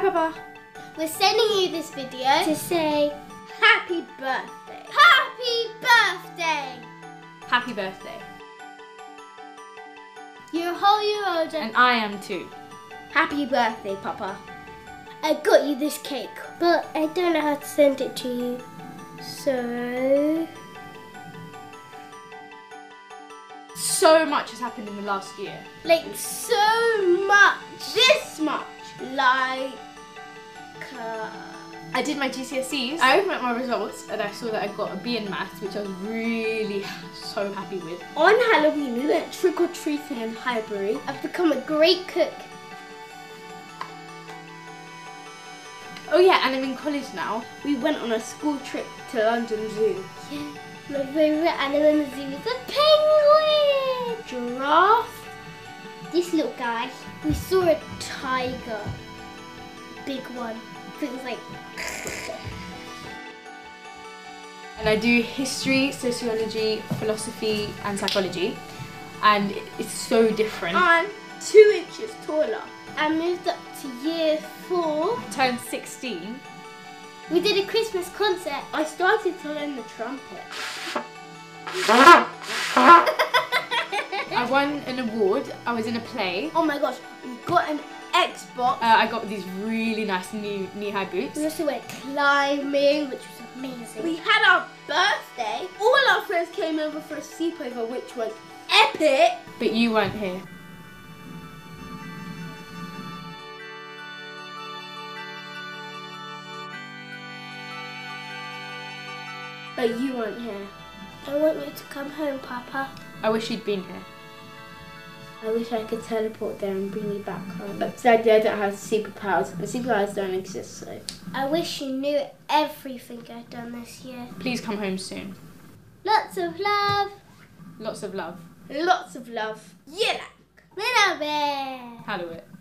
Papa. We're sending you this video to say happy birthday. Happy birthday! Happy birthday. You're a whole year older. And I am too. Happy birthday, Papa. I got you this cake, but I don't know how to send it to you. So much has happened in the last year. like so much. This much. Like I did my GCSEs. I opened up my results and I saw that I got a B in maths, which I was really so happy with. on Halloween we went trick-or-treating in Highbury. I've become a great cook. Oh yeah, and I'm in college now. We went on a school trip to London Zoo. Yeah. My favourite animal in the zoo is a penguin! Giraffe. This little guy. We saw a tiger. Big one. It was like... And I do history, sociology, philosophy and psychology. And it's so different. I'm 2 inches taller. I moved up to year 4. Turned 16. We did a Christmas concert. I started to learn the trumpet. I won an award. I was in a play. Oh my gosh, we got an Xbox. I got these really nice new knee-high boots. We also went climbing, which was amazing. We had our birthday. All our friends came over for a sleepover, which was epic. But you weren't here. But you weren't here. I want you to come home, Papa. I wish you'd been here. I wish I could teleport there and bring you back home. But sadly, I don't have superpowers. And superpowers don't exist, so... I wish you knew everything I've done this year. Please come home soon. Lots of love. Lots of love. Lots of love. Yelak. Little bear. Halloween.